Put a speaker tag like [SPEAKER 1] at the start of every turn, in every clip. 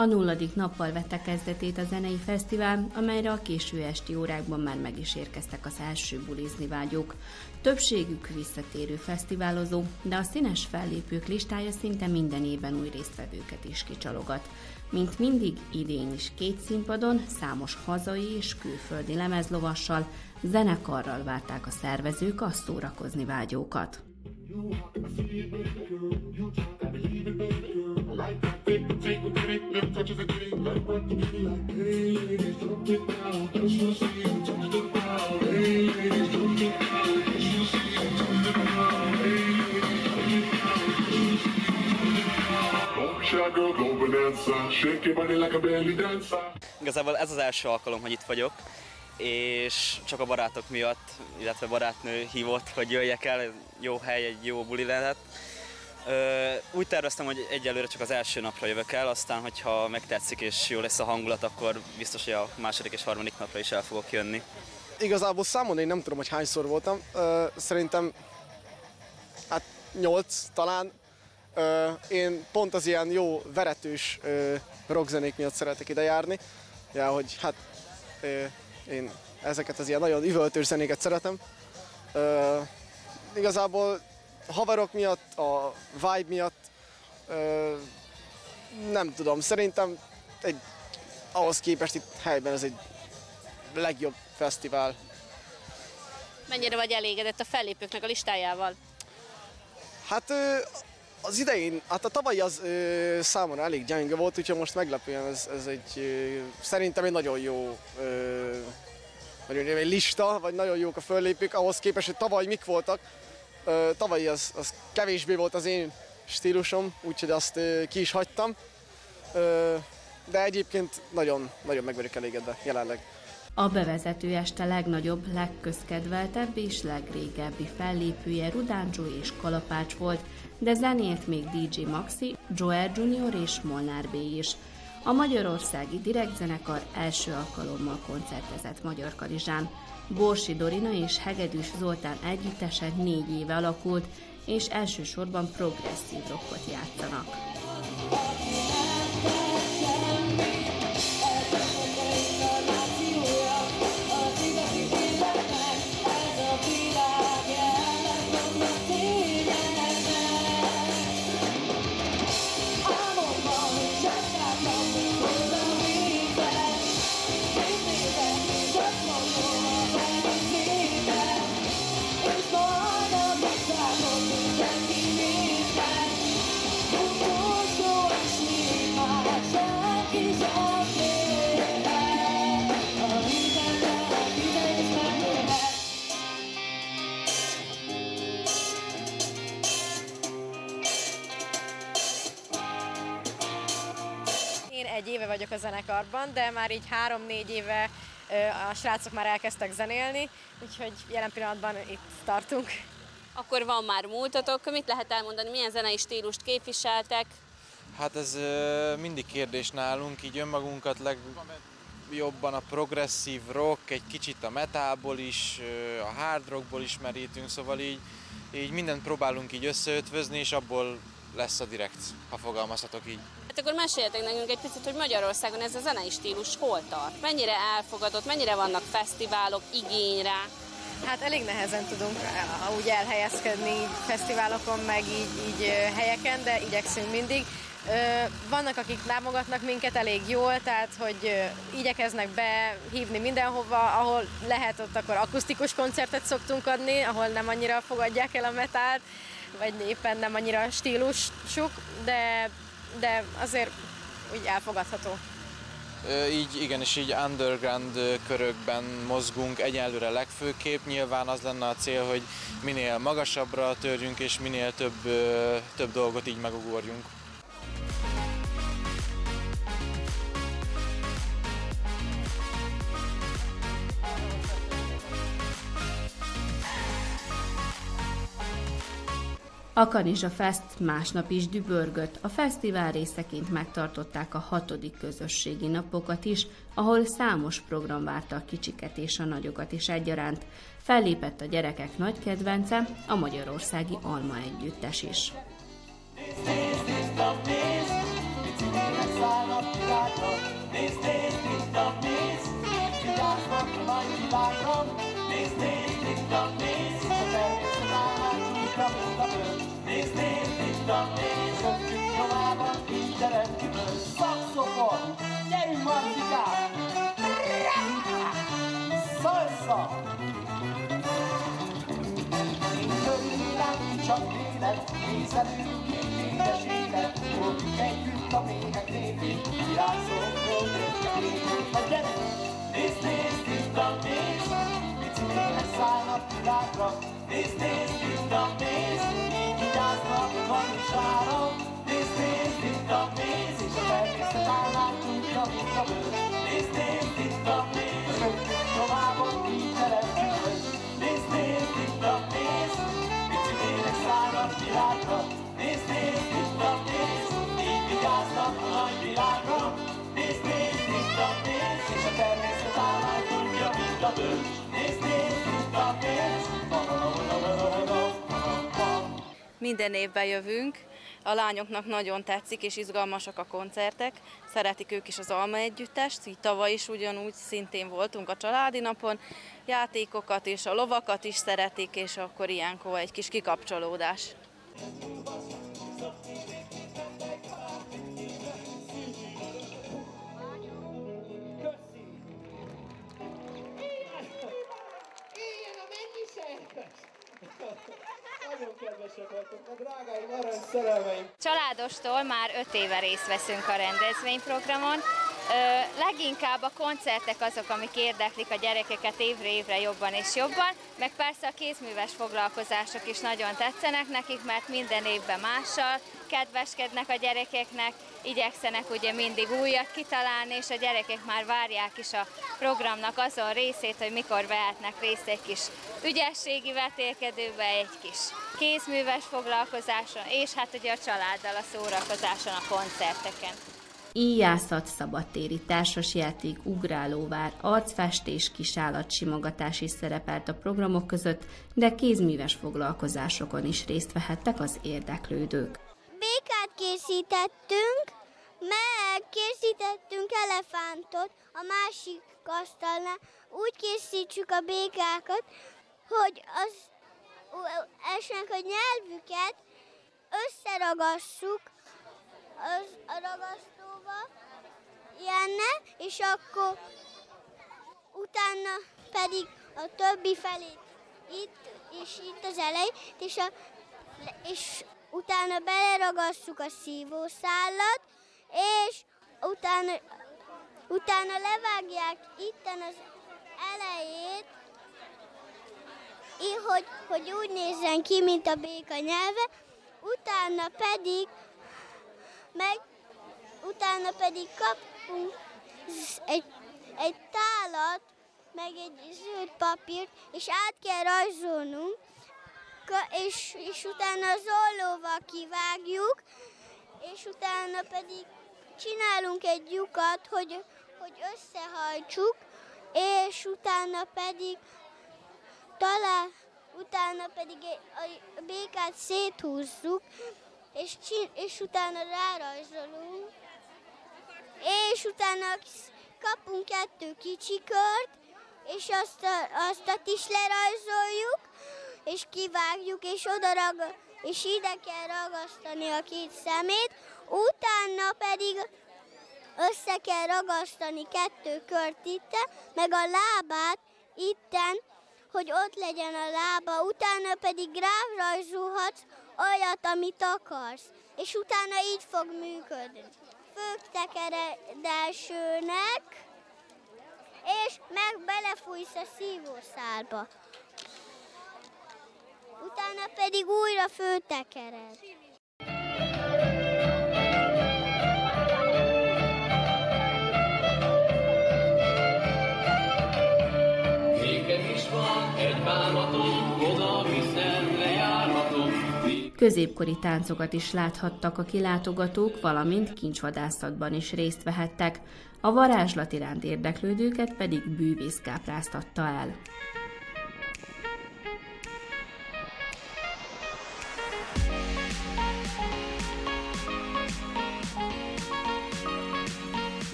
[SPEAKER 1] A 0. nappal vette kezdetét a zenei fesztivál, amelyre a késő esti órákban már meg is érkeztek az első bulizni vágyók. Többségük visszatérő fesztiválozó, de a színes fellépők listája szinte minden évben új résztvevőket is kicsalogat. Mint mindig, idén is 2 színpadon, számos hazai és külföldi lemezlovassal, zenekarral várták a szervezők a szórakozni vágyókat.
[SPEAKER 2] Igazából ez az első alkalom, hogy itt vagyok, és csak a barátok miatt, illetve barátnő hívott, hogy jöjjek el, jó hely, egy jó buli lehet. Úgy terveztem, hogy egyelőre csak az első napra jövök el, aztán, hogyha megtetszik és jó lesz a hangulat, akkor biztos, hogy a második és harmadik napra is el fogok jönni.
[SPEAKER 3] Igazából számolni nem tudom, hogy hányszor voltam. Szerintem 8 talán. Én pont az ilyen jó, veretős rockzenék miatt szeretek ide járni. Ja, hogy én ezeket az ilyen nagyon üvöltős zenéket szeretem. Igazából a haverok miatt, a vibe miatt, nem tudom, szerintem ahhoz képest itt helyben ez egy legjobb fesztivál.
[SPEAKER 4] Mennyire vagy elégedett a fellépőknek a listájával?
[SPEAKER 3] Hát az idején, a tavalyi az számomra elég gyenge volt, úgyhogy most meglepően ez szerintem egy nagyon jó lista, vagy nagyon jók a föllépők, ahhoz képest, hogy tavaly mik voltak. Tavalyi az kevésbé volt az én stílusom, úgyhogy azt ki is hagytam, de egyébként nagyon, nagyon meg vagyok elégedve jelenleg.
[SPEAKER 1] A bevezető este legnagyobb, legközkedveltebb és legrégebbi fellépője Rudán Joe és Kalapács volt, de zenélt még DJ Maxi, Joel Junior és Molnár B. is. A magyarországi Direkt zenekar első alkalommal koncertezett Magyarkanizsán. Borsi Dorina és Hegedűs Zoltán együttese 4 éve alakult, és elsősorban progresszív rockot játszanak.
[SPEAKER 5] Én 1 éve vagyok a zenekarban, de már így 3-4 éve a srácok már elkezdtek zenélni, úgyhogy jelen pillanatban itt tartunk.
[SPEAKER 4] Akkor van már múltatok, mit lehet elmondani, milyen zenei stílust képviseltek?
[SPEAKER 6] Hát ez mindig kérdés nálunk, így önmagunkat legjobban a progresszív rock, egy kicsit a metalból is, a hard rockból is merítünk, szóval így mindent próbálunk így összeötvözni, és abból lesz a Direkt, ha fogalmazhatok így.
[SPEAKER 4] Hát akkor meséljetek nekünk egy picit, hogy Magyarországon ez a zenei stílus hol tart? Mennyire elfogadott, mennyire vannak fesztiválok, igény rá?
[SPEAKER 5] Hát elég nehezen tudunk úgy elhelyezkedni fesztiválokon, meg így helyeken, de igyekszünk mindig. Vannak, akik támogatnak minket elég jól, tehát hogy igyekeznek behívni mindenhova, ahol lehet, ott akkor akusztikus koncertet szoktunk adni, ahol nem annyira fogadják el a metált, vagy éppen nem annyira stílusuk, de azért úgy elfogadható.
[SPEAKER 6] Így igenis, így underground körökben mozgunk egyelőre legfőképp. Nyilván az lenne a cél, hogy minél magasabbra törjünk, és minél több dolgot így megugorjunk.
[SPEAKER 1] A Kanizsa Fest másnap is dübörgött. A fesztivál részeként megtartották a 6. közösségi napokat is, ahol számos program várta a kicsiket és a nagyokat is egyaránt. Fellépett a gyerekek nagy kedvence, a magyarországi Alma együttes is.
[SPEAKER 7] világra. Nézd, nézd, itt a néz, így vigyáznak a nagy világra. Nézd, nézd, itt a néz, és a természet állás újra, mint a bőr. Nézd, nézd, itt a néz, jöttünk nyomában, így teremtjük. Szakszofon, gyerünk Marcikám! Salsa! Én körülülem, csak élet, nézelünk, így édes élet. Fogjuk együtt a méhek népét, virágszókról nőtt a gyerek. Nézd, nézd, itt a néz, pici méhek szállnak világra. Nézd, nézd, itt a néz, így vigyáznak a kanisára. Nézd, nézd, itt a néz, és a természet állás tudja, mint a bőr. Nézd, nézd, itt a néz, rögtön továbbon így teremtünk. Nézd, nézd, itt a néz, pici méhek szállnak világra. Nézd, nézd, itt a néz, így vigyáznak a nagy világra. Nézd, nézd, itt a néz, és a természet állás tudja, mint a bőr. Nézd, nézd, itt a néz,
[SPEAKER 8] minden évben jövünk, a lányoknak nagyon tetszik és izgalmasak a koncertek, szeretik ők is az Alma Együttest, így tavaly is ugyanúgy szintén voltunk a családi napon, játékokat és a lovakat is szeretik, és akkor ilyenkor egy kis kikapcsolódás.
[SPEAKER 7] Nagyon kedvesek vagytok, a drágáim, arany szerelmeim!
[SPEAKER 9] Családostól már 5 éve részt veszünk a rendezvényprogramon. Leginkább a koncertek azok, amik érdeklik a gyerekeket évre évre jobban és jobban, meg persze a kézműves foglalkozások is nagyon tetszenek nekik, mert minden évben mással kedveskednek a gyerekeknek, igyekszenek ugye mindig újat kitalálni, és a gyerekek már várják is a programnak azon részét, hogy mikor vehetnek részt egy kis ügyességi vetélkedőbe, egy kis kézműves foglalkozáson, és hát ugye a családdal a szórakozáson, a koncerteken.
[SPEAKER 1] Íjászat, szabadtéri társasjáték, ugrálóvár, arcfestés, kisállatsimogatás is szerepelt a programok között, de kézműves foglalkozásokon is részt vehettek az érdeklődők.
[SPEAKER 10] Békát készítettünk, meg készítettünk elefántot a másik asztalnál. Úgy készítsük a békákat, hogy az esnek a nyelvüket összeragasszuk a ragasztóval, ilyenne, és akkor utána pedig a többi felét itt, és itt az elején, és utána beleragasszuk a szívószálat, és utána levágják itten az elejét, hogy úgy nézzen ki, mint a béka nyelve, utána pedig kapunk egy tálat, meg egy zöld papírt, és át kell rajzolnunk, és utána az ollóval kivágjuk, és utána pedig csinálunk egy lyukat, hogy összehajtsuk, és utána pedig a békát széthúzzuk, és utána rárajzolunk, és utána kapunk 2 kicsi kört, és azt is lerajzoljuk, és kivágjuk, és ide kell ragasztani a 2 szemét, utána pedig össze kell ragasztani 2 kört itten, meg a lábát itten, hogy ott legyen a lába, utána pedig rárajzolhatsz olyat, amit akarsz, és utána így fog működni. Főtekeredelsőnek, és meg belefújsz a szívószálba. Utána pedig újra főtekered.
[SPEAKER 1] Középkori táncokat is láthattak a kilátogatók, valamint kincsvadászatban is részt vehettek, a varázslat iránt érdeklődőket pedig bűvész kápráztatta el.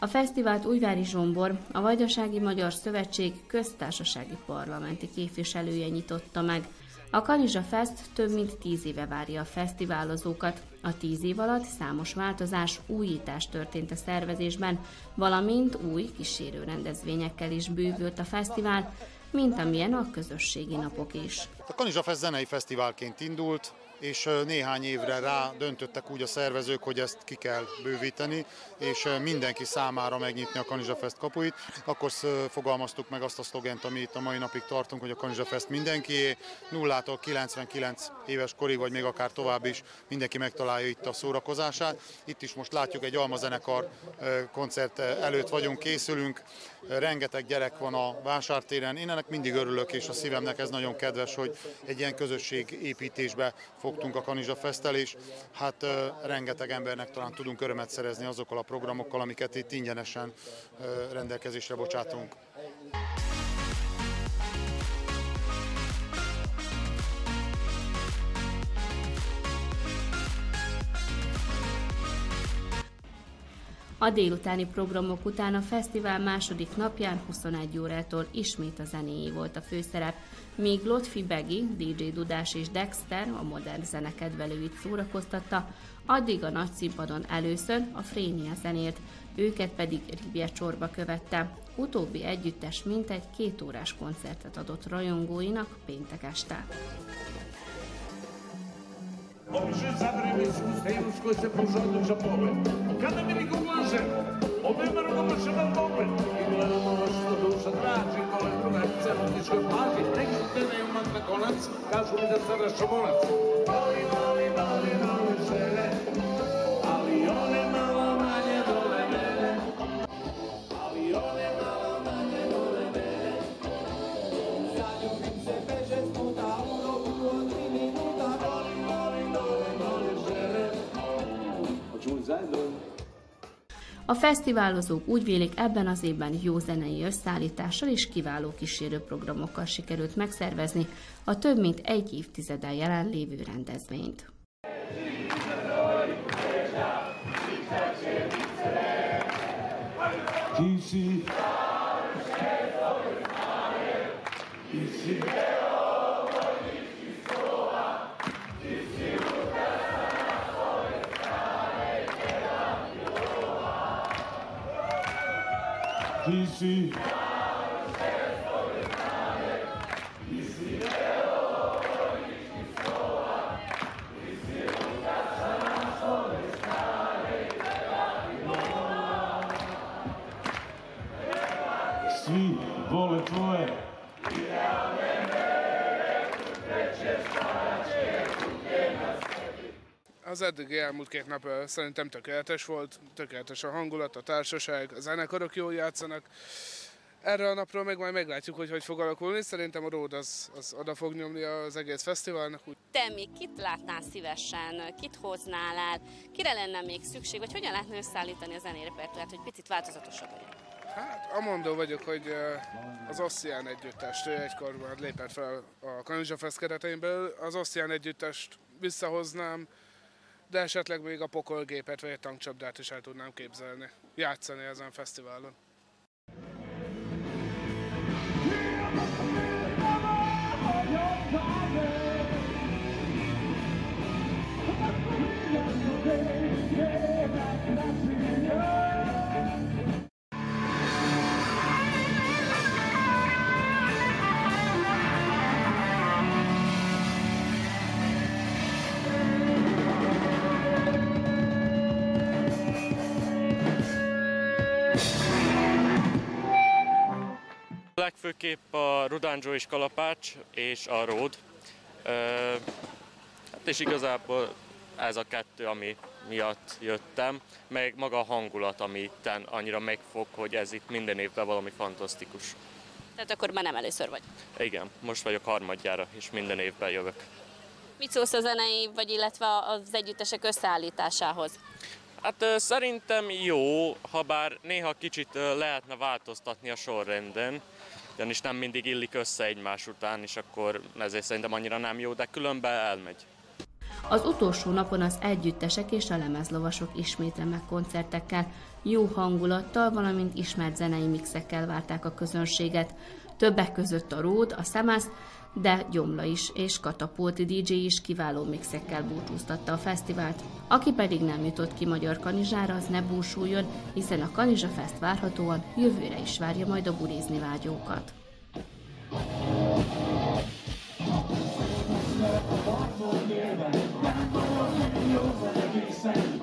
[SPEAKER 1] fesztivált Újvári Zsombor, a Vajdasági Magyar Szövetség köztársasági parlamenti képviselője nyitotta meg. A Kanizsa Fest több mint 10 éve várja a fesztiválozókat. A 10 év alatt számos változás, újítás történt a szervezésben, valamint új kísérő rendezvényekkel is bővült a fesztivál, mint amilyen a közösségi napok is.
[SPEAKER 11] A Kanizsa Fest zenei fesztiválként indult, és néhány évre rá döntöttek úgy a szervezők, hogy ezt ki kell bővíteni, és mindenki számára megnyitni a Kanizsa Fest kapuit. Akkor fogalmaztuk meg azt a szlogent, amit a mai napig tartunk, hogy a Kanizsa Fest mindenkié, 0-tól 99 éves korig, vagy még akár tovább is mindenki megtalálja itt a szórakozását. Itt is most látjuk, egy almazenekar koncert előtt vagyunk, készülünk, rengeteg gyerek van a vásártéren. Én ennek mindig örülök, és a szívemnek ez nagyon kedves, hogy egy ilyen közösségépítésbe fogtunk a Kanizsa Festtel, és hát rengeteg embernek talán tudunk örömet szerezni azokkal a programokkal, amiket itt ingyenesen rendelkezésre bocsátunk.
[SPEAKER 1] A délutáni programok után a fesztivál második napján 21 órától ismét a zenéjé volt a főszerep, míg Lotfi Begi, DJ Dudás és Dexter a modern zene kedvelőit szórakoztatta, addig a nagy színpadon először a Frénia zenélt, őket pedig Ribje Csorba követte. Utóbbi együttes mintegy 2 órás koncertet adott rajongóinak péntek este.
[SPEAKER 12] Opiszę zabrymysku z tej ruskości porządku żabowy. Kada mi go może, obejmę go maszyną boby. I gledam što duša traži, kole druga celu ničko plaži. Neki te ne imam na konac, kažu mi da sada šobonac. Voli, voli, voli, voli žele, ali one malo manje vole mene. Ali one malo manje vole mene. Zaljubim se 5-6 puta u roku od 3 minuta. Voli, voli, voli, voli žele. Hoćemo zajedno?
[SPEAKER 1] A fesztiválozók úgy vélik, ebben az évben jó zenei összeállítással és kiváló kísérő programokkal sikerült megszervezni a több mint egy évtizeden jelenlévő rendezvényt.
[SPEAKER 12] Svi vole tvoje.
[SPEAKER 13] Az eddigi elmúlt 2 nap szerintem tökéletes volt, tökéletes a hangulat, a társaság, a zenekarok jól játszanak. Erre a napról meg majd meglátjuk, hogy fog alakulni. Szerintem a Ród az oda fog nyomni az egész fesztiválnak.
[SPEAKER 4] Te még kit látnál szívesen, kit hoznál el, kire lenne még szükség, vagy hogyan lehetne összeállítani a zenérepertoárt, hogy picit változatosabb legyen?
[SPEAKER 13] Hát amondó vagyok, hogy az Oszcián együttest egykor már lépett fel a Kanizsa Fest keretein belül, az Oszcián együttest visszahoznám, de esetleg még a Pokolgépet vagy egy tankcsapdát is el tudnám képzelni, játszani ezen a fesztiválon.
[SPEAKER 14] Legfőképp a Rudánzsó és Kalapács és a Ród. Hát és igazából ez a 2, ami miatt jöttem, meg maga a hangulat, ami itten annyira megfog, hogy ez itt minden évben valami fantasztikus.
[SPEAKER 4] Tehát akkor már nem először vagy.
[SPEAKER 14] Igen, most vagyok harmadjára, és minden évben jövök.
[SPEAKER 4] Mit szólsz a zenei, vagy illetve az együttesek összeállításához?
[SPEAKER 14] Hát szerintem jó, ha bár néha kicsit lehetne változtatni a sorrenden, ugyanis nem mindig illik össze egymás után, és akkor ezért szerintem annyira nem jó, de különben elmegy.
[SPEAKER 1] Az utolsó napon az együttesek és a lemezlovasok ismét remek koncertekkel, jó hangulattal, valamint ismert zenei mixekkel várták a közönséget. Többek között a Ród, a Samasz, de Gyomla is és Katapult DJ is kiváló mixekkel búcsúztatta a fesztivált. Aki pedig nem jutott ki magyar kanizsára, az ne búsuljon, hiszen a Kanizsa Fest várhatóan jövőre is várja majd a bulizni vágyókat.
[SPEAKER 7] Jó van egészen